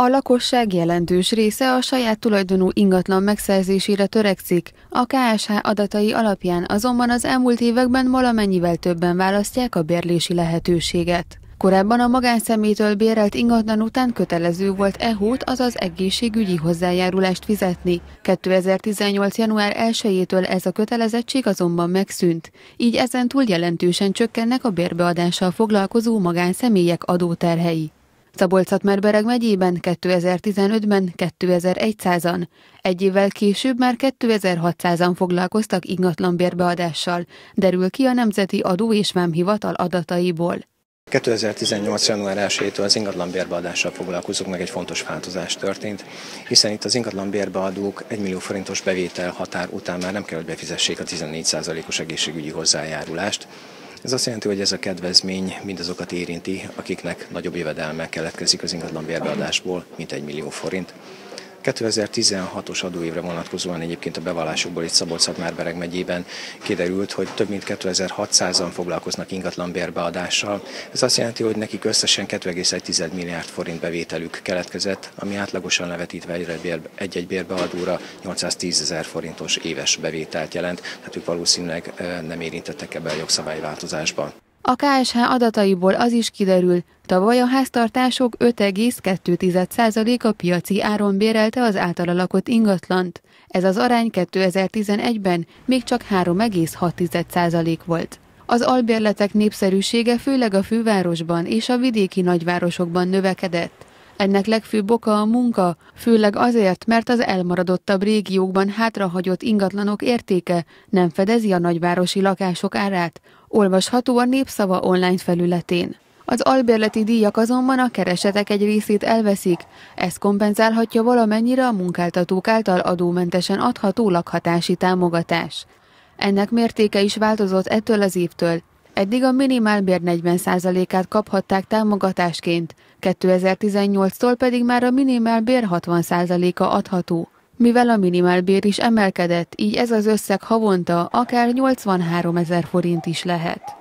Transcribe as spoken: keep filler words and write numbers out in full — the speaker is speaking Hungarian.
A lakosság jelentős része a saját tulajdonú ingatlan megszerzésére törekszik, a ká es há adatai alapján azonban az elmúlt években valamennyivel többen választják a bérlési lehetőséget. Korábban a magánszemélytől bérelt ingatlan után kötelező volt é hú-t, azaz egészségügyi hozzájárulást fizetni. kétezer-tizennyolc. január elsejétől ez a kötelezettség azonban megszűnt, így ezentúl jelentősen csökkennek a bérbeadással foglalkozó magánszemélyek adóterhei. Szabolcs-Szatmár-Bereg megyében kétezer-tizenötben kétezer-százan, egy évvel később már kétezer-hatszázan foglalkoztak ingatlan bérbeadással, derül ki a Nemzeti Adó és Vámhivatal adataiból. kétezer-tizennyolc. január elsejétől az ingatlan bérbeadással foglalkozók meg egy fontos változás történt, hiszen itt az ingatlan bérbeadók egy millió forintos bevétel határ után már nem kell, hogy befizessék a tizennégy százalékos egészségügyi hozzájárulást. Ez azt jelenti, hogy ez a kedvezmény mindazokat érinti, akiknek nagyobb jövedelme keletkezik az ingatlan bérbeadásból, mint egy millió forint. kétezer-tizenhatos adóévre vonatkozóan egyébként a bevallásokból itt Szabolcs-Szatmár-Bereg megyében kiderült, hogy több mint kétezer-hatszázan foglalkoznak ingatlan bérbeadással. Ez azt jelenti, hogy nekik összesen két egész egy milliárd forint bevételük keletkezett, ami átlagosan levetítve egy-egy bérbeadóra nyolcszáztízezer forintos éves bevételt jelent, tehát ők valószínűleg nem érintettek ebbe a jogszabályváltozásban. A ká es há adataiból az is kiderül, tavaly a háztartások öt egész kettő százaléka piaci áron bérelte az általa lakott ingatlant. Ez az arány kétezer-tizenegyben még csak három egész hat százalék volt. Az albérletek népszerűsége főleg a fővárosban és a vidéki nagyvárosokban növekedett. Ennek legfőbb oka a munka, főleg azért, mert az elmaradottabb régiókban hátrahagyott ingatlanok értéke nem fedezi a nagyvárosi lakások árát, olvasható a Népszava online felületén. Az albérleti díjak azonban a keresetek egy részét elveszik, ez kompenzálhatja valamennyire a munkáltatók által adómentesen adható lakhatási támogatás. Ennek mértéke is változott ettől az évtől. Eddig a minimálbér negyven százalékát kaphatták támogatásként, kétezer-tizennyolctól pedig már a minimálbér hatvan százaléka adható. Mivel a minimálbér is emelkedett, így ez az összeg havonta akár nyolcvanháromezer forint is lehet.